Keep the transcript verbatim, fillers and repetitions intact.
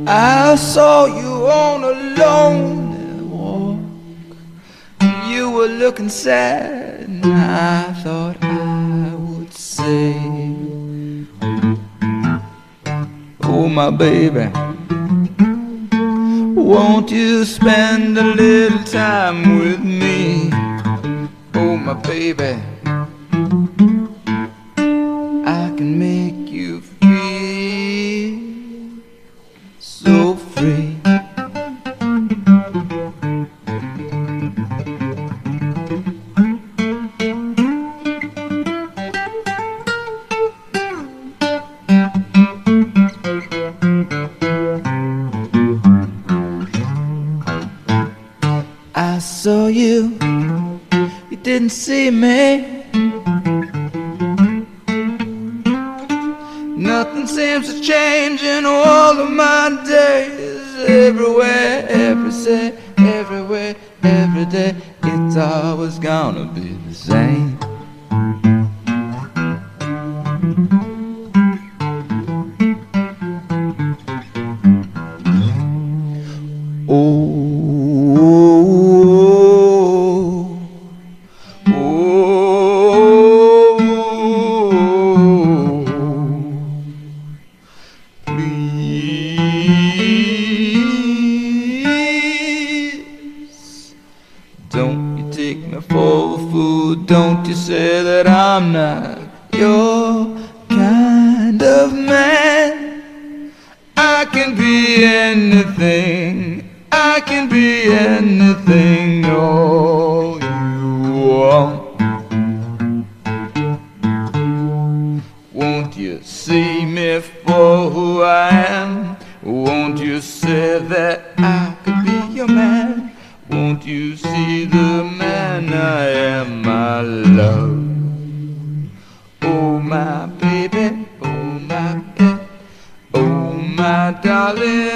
I saw you on a lonely walk. You were looking sad, and I thought I would say, oh my baby, won't you spend a little time with me? Oh my baby, I can make you feel so free. I saw you, you didn't see me. Nothing seems to change in all of my days. Everywhere, every day, everywhere, every day, it's always gonna be the same. Oh, don't you take me for a fool. Don't you say that I'm not your kind of man. I can be anything, I can be anything, all you want. Won't you see me for who I am? Won't you say that I could be your man? Won't you see the man I am, my love? Oh my baby, oh my baby, oh my darling.